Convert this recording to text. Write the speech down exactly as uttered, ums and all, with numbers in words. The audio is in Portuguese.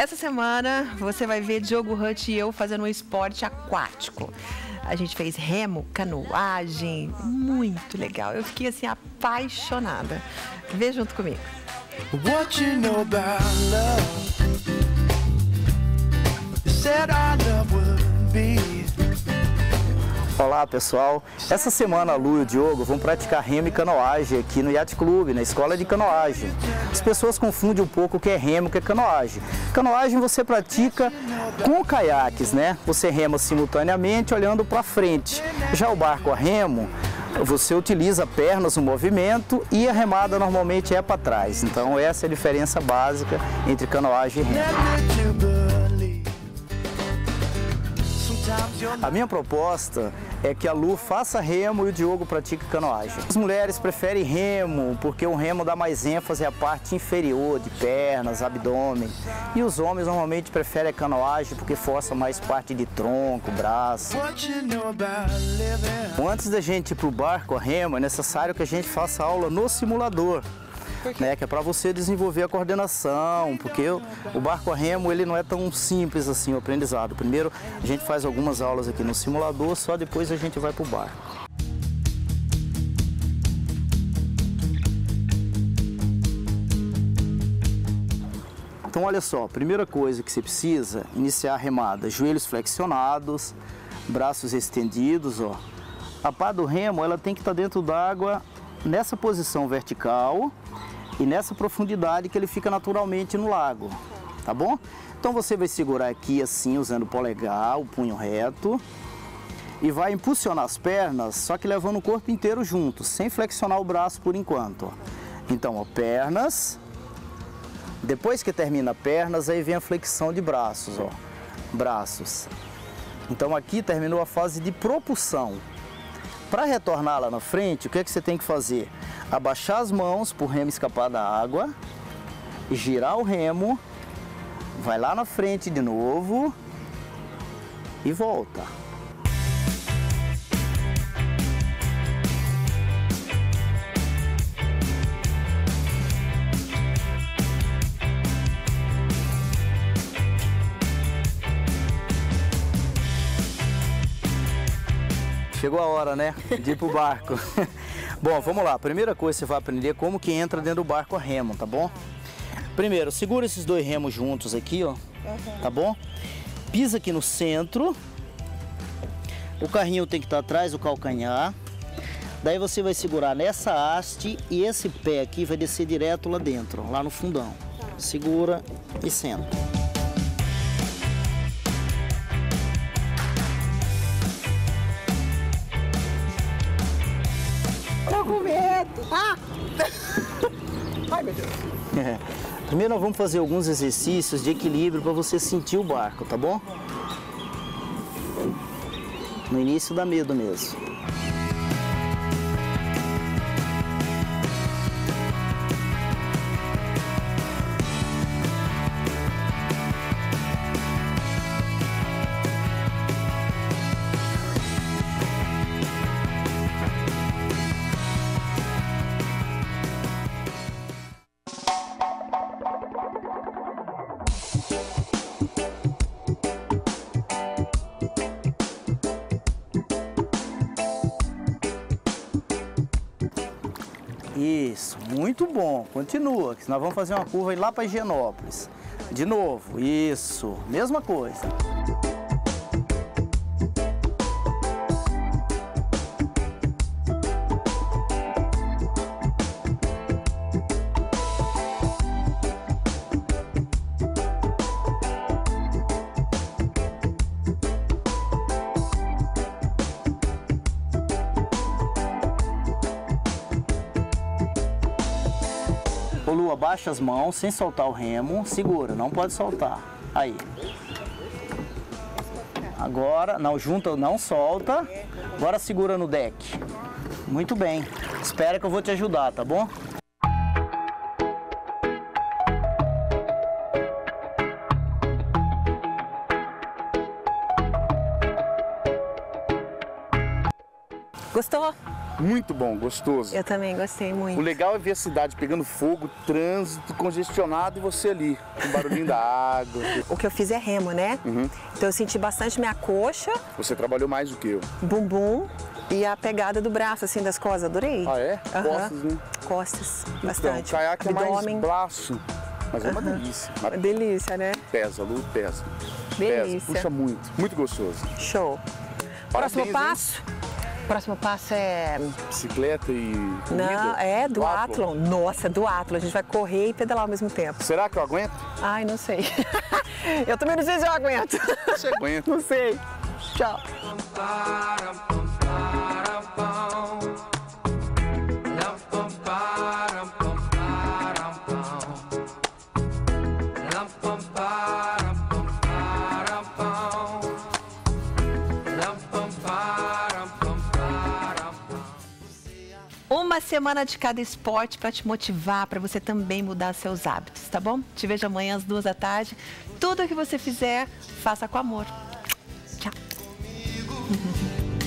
Essa semana você vai ver Diogo Hut e eu fazendo um esporte aquático. A gente fez remo, canoagem, muito legal. Eu fiquei assim apaixonada. Vê junto comigo. What you know about love? Said our love would be. Olá pessoal, essa semana a Lu e o Diogo vão praticar remo e canoagem aqui no Yacht Club, na escola de canoagem. As pessoas confundem um pouco o que é remo e o que é canoagem. Canoagem você pratica com caiaques, né? Você rema simultaneamente olhando para frente. Já o barco a remo, você utiliza pernas no movimento e a remada normalmente é para trás. Então essa é a diferença básica entre canoagem e remo. A minha proposta é que a Lu faça remo e o Diogo pratique canoagem. As mulheres preferem remo porque o remo dá mais ênfase à parte inferior de pernas, abdômen. E os homens normalmente preferem a canoagem porque força mais parte de tronco, braço. Antes da gente ir para o barco a remo, é necessário que a gente faça aula no simulador. Né, que é para você desenvolver a coordenação, porque o, o barco a remo ele não é tão simples assim o aprendizado. Primeiro a gente faz algumas aulas aqui no simulador, só depois a gente vai para o barco. Então olha só, primeira coisa que você precisa, iniciar a remada, joelhos flexionados, braços estendidos, ó. A pá do remo ela tem que estar dentro d'água nessa posição vertical e nessa profundidade que ele fica naturalmente no lago, tá bom? Então você vai segurar aqui assim, usando o polegar, o punho reto, e vai impulsionar as pernas, só que levando o corpo inteiro junto, sem flexionar o braço por enquanto. Ó. Então, ó, pernas, depois que termina pernas, aí vem a flexão de braços, ó, braços. Então aqui terminou a fase de propulsão. Para retornar lá na frente, o que é que você tem que fazer? Abaixar as mãos para o remo escapar da água, girar o remo, vai lá na frente de novo e volta. Chegou a hora, né, de ir pro barco. Bom, vamos lá. Primeira coisa que você vai aprender é como que entra dentro do barco a remo, tá bom? Primeiro, segura esses dois remos juntos aqui, ó, tá bom? Pisa aqui no centro. O carrinho tem que estar atrás do calcanhar. Daí você vai segurar nessa haste e esse pé aqui vai descer direto lá dentro, ó, lá no fundão. Segura e senta. Tô com medo. Ah! Ai, meu Deus. É. Primeiro nós vamos fazer alguns exercícios de equilíbrio para você sentir o barco, tá bom? No início dá medo mesmo. Isso, muito bom. Continua, que senão vamos fazer uma curva lá para Higienópolis. De novo, isso, mesma coisa. Ô Lu, abaixa as mãos sem soltar o remo, segura, não pode soltar. Aí. Agora, não junta, não solta. Agora segura no deck. Muito bem. Espera que eu vou te ajudar, tá bom? Gostou? Muito bom, gostoso. Eu também gostei muito. O legal é ver a cidade pegando fogo, trânsito congestionado e você ali, com o barulhinho da água. O que eu fiz é remo, né? Uhum. Então eu senti bastante minha coxa, Você trabalhou mais do que eu. bumbum e a pegada do braço, assim, das costas. Adorei. Ah, é? Aham. Costas, né? Costas, Então, bastante. caiaque é mais Abdômen. braço, mas é uma delícia. Uma Mas delícia, né? pesa, Lu, pesa. Delícia. Pesa, puxa muito, muito gostoso. Show. Parabéns, Próximo hein? passo? Próximo passo é... Bicicleta e Não, corrida? é Duatlon. duatlon. Nossa, duatlon. A gente vai correr e pedalar ao mesmo tempo. Será que eu aguento? Ai, não sei. Eu também não sei se eu aguento. Você aguenta. Não sei. Tchau. Uma semana de cada esporte para te motivar, para você também mudar seus hábitos, tá bom? Te vejo amanhã às duas da tarde. Tudo que você fizer, faça com amor. Tchau.